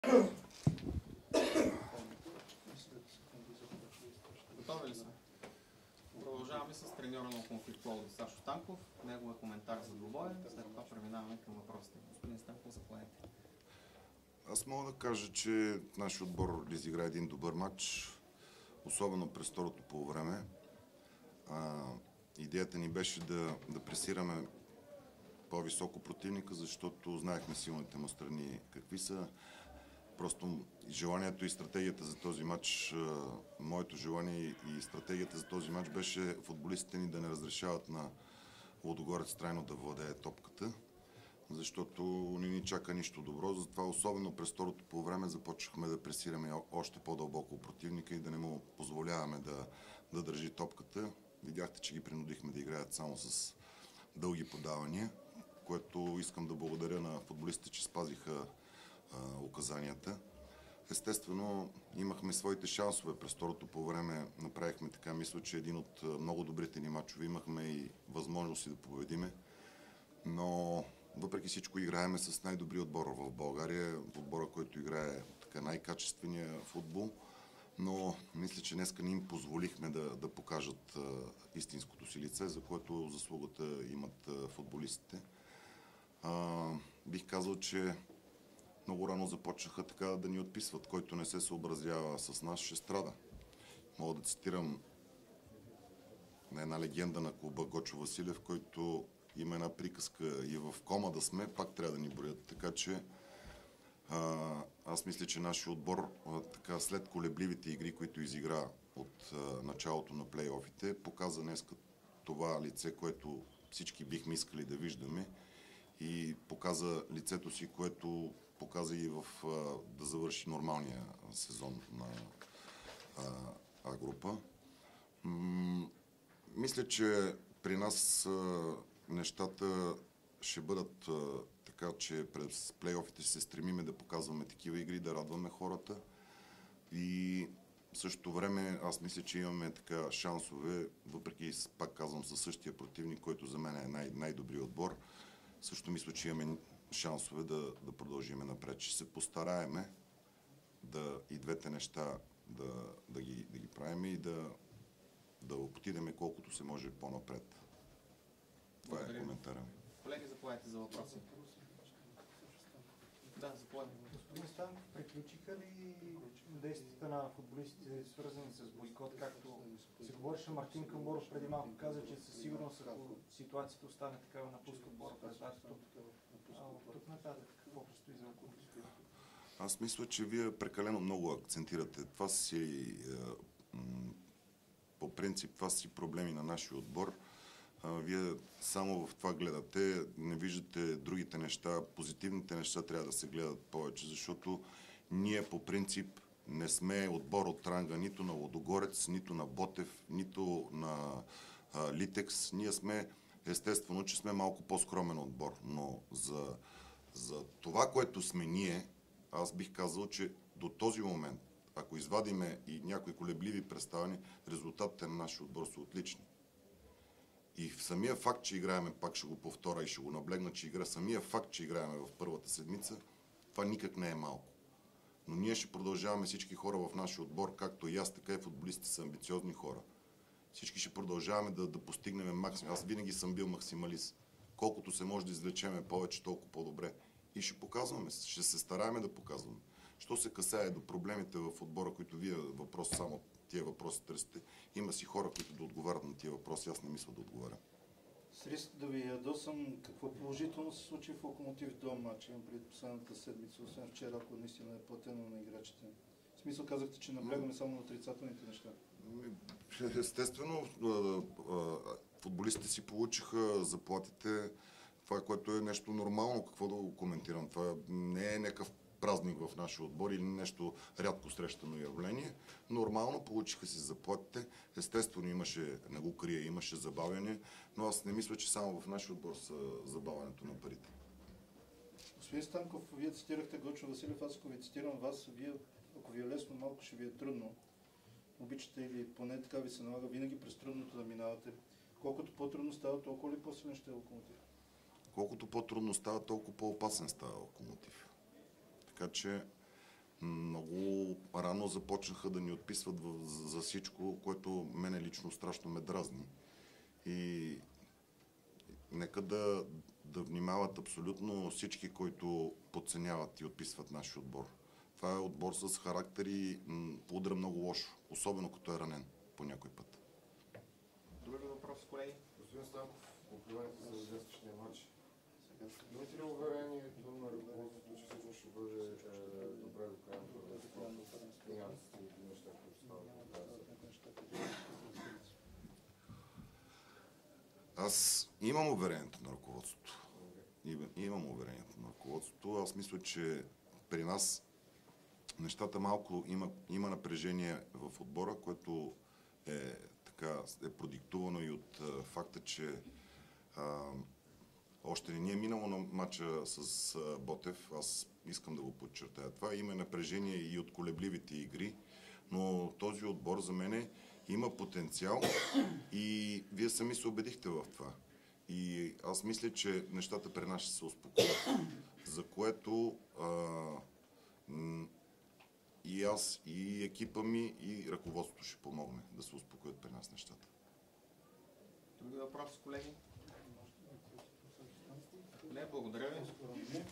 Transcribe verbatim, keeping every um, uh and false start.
Готови ли са? Продължаваме с треньора на Конфликт Пловдив Сашо Станков. Неговия коментар за двубоя. След това преминаваме към въпросите. Господин Станков, заповядайте. Аз мога да кажа, че нашия отбор изигра един добър матч, особено през второто полувреме. А, идеята ни беше да, да пресираме по-високо противника, защото знаехме силните му страни какви са. Просто желанието и стратегията за този матч, моето желание и стратегията за този матч беше футболистите ни да не разрешават на Лудогорец трайно да владее топката, защото не ни чака нищо добро. Затова особено през второто полувреме започнахме да пресираме още по-дълбоко противника и да не му позволяваме да, да държи топката. Видяхте, че ги принудихме да играят само с дълги подавания, което искам да благодаря на футболистите, че спазиха а, указанията. Естествено, имахме своите шансове през второто полувреме. Направихме така, мисля, че един от много добрите ни мачове. Имахме и възможности да победиме, но въпреки всичко играеме с най-добри отбор в България, отбора, който играе така най-качествения футбол, но мисля, че днеска не им позволихме да, да покажат а, истинското си лице, за което заслугата имат а, футболистите. А, бих казал, че много рано започнаха така да ни отписват. Който не се съобразява с нас, ще страда. Мога да цитирам на една легенда на клуба Гочо Василев, който има една приказка: и в кома да сме, пак трябва да ни броят. Така че а, аз мисля, че нашия отбор а, така, след колебливите игри, които изигра от а, началото на плейофите, показа днес това лице, което всички бихме искали да виждаме, и показа лицето си, което показа и в, а, да завърши нормалния сезон на А група. М- мисля, че при нас а, нещата ще бъдат а, така, че през плейофите ще се стремиме да показваме такива игри, да радваме хората, и в същото време аз мисля, че имаме така шансове, въпреки, пак казвам, със същия противник, който за мен е най- най-добрият отбор. Също мисля, че имаме шансове да, да продължиме напред. Ще се постараеме да и двете неща да, да, ги, да ги правим и да, да отидеме колкото се може по-напред. Това Благодаря. Е коментара ми. Колеги, заповядайте за въпроси. Да, заповядайте. Господин Станков, приключиха ли действията на футболистите, свързани с бойкот, както се говореше? Мартин Камборов преди малко каза, че със сигурност, ако ситуацията остане такава, напуска отбора през лятото. От тук нататък какво предстои за около? Аз мисля, че вие прекалено много акцентирате. Това си по принцип, това си проблеми на нашия отбор. Вие само в това гледате, не виждате другите неща. Позитивните неща трябва да се гледат повече, защото ние по принцип не сме отбор от ранга нито на Лудогорец, нито на Ботев, нито на а, Литекс. Ние сме, естествено, че сме малко по-скромен отбор, но за, за това, което сме ние, аз бих казал, че до този момент, ако извадиме и някои колебливи представяния, резултатите на нашия отбор са отлични. И в самия факт, че играеме, пак ще го повторя и ще го наблегна, че игра, самия факт, че играеме в първата седмица, това никак не е малко. Но ние ще продължаваме, всички хора в нашия отбор, както и аз, така и футболистите са амбициозни хора. Всички ще продължаваме да, да постигнем максимум. Аз винаги съм бил максималист. Колкото се може да извлечеме повече, толкова по-добре. И ще показваме, ще се стараеме да показваме. Що се касае до проблемите в отбора, които вие въпрос само тия въпроси търсите, има си хора, които да отговарят на тия въпроси, аз не мисля да отговарям. С риск да ви ядосам, какво положително се случи в Локомотив до матча? Имам пред последната седмица, освен вчера, ако наистина е платено на играчите. В смисъл казахте, че наблягаме само на отрицателните неща. Естествено, футболистите си получиха заплатите. Това, което е нещо нормално, какво да го коментирам. Това не е някакъв празник в нашия отбор или нещо рядко срещано явление. Нормално получиха си заплатите. Естествено имаше, не го крия, имаше забавяне, но аз не мисля, че само в нашия отбор са забавянето на парите. Господин Станков, вие цитирахте Гочо Василев, аз ако ви цитирам вас, вие, ако ви е лесно, малко ще ви е трудно. Обичате или поне така ви се налага винаги през трудното да минавате. Колкото по-трудно става, толкова ли по-силен ще е Локомотив? Колкото по-трудно става, толкова по-опасен става Локомотив. Така че много рано започнаха да ни отписват в, за всичко, което мене лично страшно ме дразни. И нека да, да внимават абсолютно всички, които подценяват и отписват нашия отбор. Това е отбор с характер и м, удря много лошо, особено като е ранен по някой път. Други въпроси, колеги? Господин Станков, комплименти за днешния матч. Имате ли уверението на ръководството, че всичко ще бъде е, добре до края на първенството и няма да се стигне неща, които стават до края? Аз имам уверението на ръководството. Имам уверението на ръководството. Аз мисля, че при нас нещата малко има, има напрежение в отбора, което е, така, е продиктувано и от а, факта, че а, още не ни е минало на матча с а, Ботев. Аз искам да го подчертая това. Има напрежение и от колебливите игри, но този отбор за мен има потенциал и вие сами се убедихте в това. И аз мисля, че нещата при нас ще се успокоят, за което а, и аз, и екипа ми, и ръководството ще помогне да се успокоят при нас нещата. Други въпроси, колеги? Не, благодаря ви.